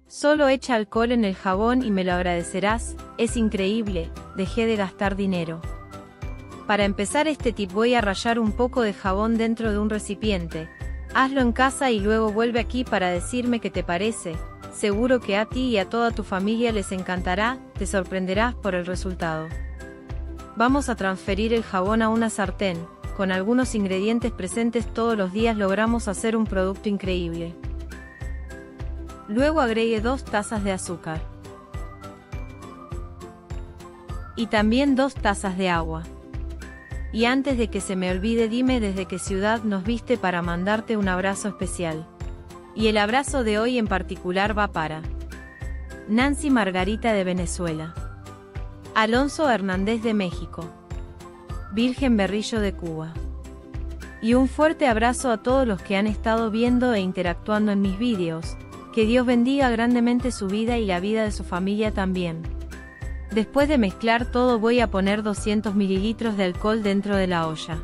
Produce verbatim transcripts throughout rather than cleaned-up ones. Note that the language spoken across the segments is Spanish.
Solo echa alcohol en el jabón y me lo agradecerás, es increíble, dejé de gastar dinero. Para empezar este tip voy a rallar un poco de jabón dentro de un recipiente. Hazlo en casa y luego vuelve aquí para decirme qué te parece. Seguro que a ti y a toda tu familia les encantará, te sorprenderás por el resultado. Vamos a transferir el jabón a una sartén. Con algunos ingredientes presentes todos los días logramos hacer un producto increíble. Luego agregue dos tazas de azúcar. Y también dos tazas de agua. Y antes de que se me olvide, dime desde qué ciudad nos viste para mandarte un abrazo especial. Y el abrazo de hoy en particular va para Nancy Margarita de Venezuela, Alonso Hernández de México, Virgen Berrillo de Cuba. Y un fuerte abrazo a todos los que han estado viendo e interactuando en mis vídeos. Que Dios bendiga grandemente su vida y la vida de su familia también. Después de mezclar todo voy a poner doscientos mililitros de alcohol dentro de la olla.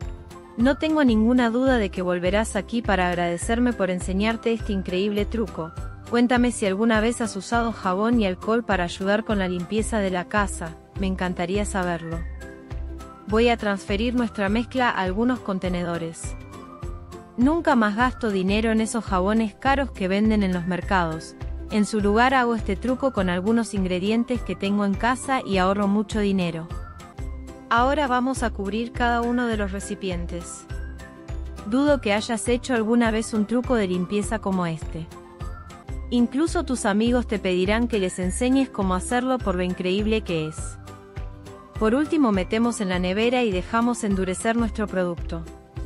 No tengo ninguna duda de que volverás aquí para agradecerme por enseñarte este increíble truco. Cuéntame si alguna vez has usado jabón y alcohol para ayudar con la limpieza de la casa, me encantaría saberlo. Voy a transferir nuestra mezcla a algunos contenedores. Nunca más gasto dinero en esos jabones caros que venden en los mercados. En su lugar hago este truco con algunos ingredientes que tengo en casa y ahorro mucho dinero. Ahora vamos a cubrir cada uno de los recipientes. Dudo que hayas hecho alguna vez un truco de limpieza como este. Incluso tus amigos te pedirán que les enseñes cómo hacerlo por lo increíble que es. Por último metemos en la nevera y dejamos endurecer nuestro producto.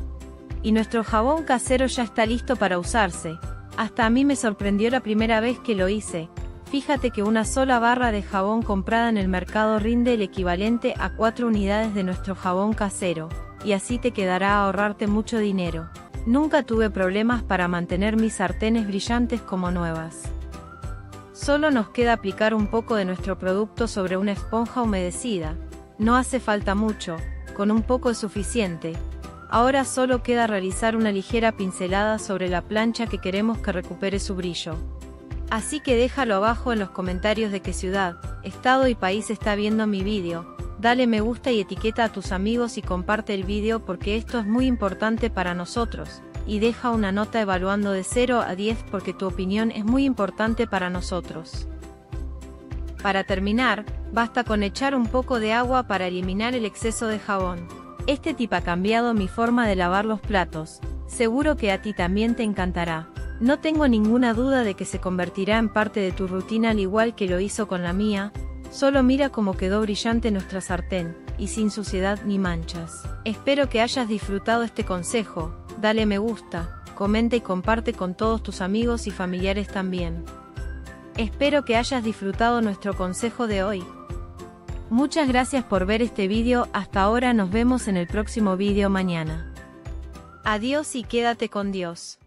Y nuestro jabón casero ya está listo para usarse. Hasta a mí me sorprendió la primera vez que lo hice. Fíjate que una sola barra de jabón comprada en el mercado rinde el equivalente a cuatro unidades de nuestro jabón casero, y así te quedará a ahorrarte mucho dinero. Nunca tuve problemas para mantener mis sartenes brillantes como nuevas. Solo nos queda aplicar un poco de nuestro producto sobre una esponja humedecida. No hace falta mucho, con un poco es suficiente. Ahora solo queda realizar una ligera pincelada sobre la plancha que queremos que recupere su brillo. Así que déjalo abajo en los comentarios de qué ciudad, estado y país está viendo mi vídeo. Dale me gusta y etiqueta a tus amigos y comparte el vídeo porque esto es muy importante para nosotros. Y deja una nota evaluando de cero a diez porque tu opinión es muy importante para nosotros. Para terminar, basta con echar un poco de agua para eliminar el exceso de jabón. Este tip ha cambiado mi forma de lavar los platos, seguro que a ti también te encantará. No tengo ninguna duda de que se convertirá en parte de tu rutina al igual que lo hizo con la mía. Solo mira cómo quedó brillante nuestra sartén, y sin suciedad ni manchas. Espero que hayas disfrutado este consejo, dale me gusta, comenta y comparte con todos tus amigos y familiares también. Espero que hayas disfrutado nuestro consejo de hoy. Muchas gracias por ver este vídeo, hasta ahora nos vemos en el próximo vídeo mañana. Adiós y quédate con Dios.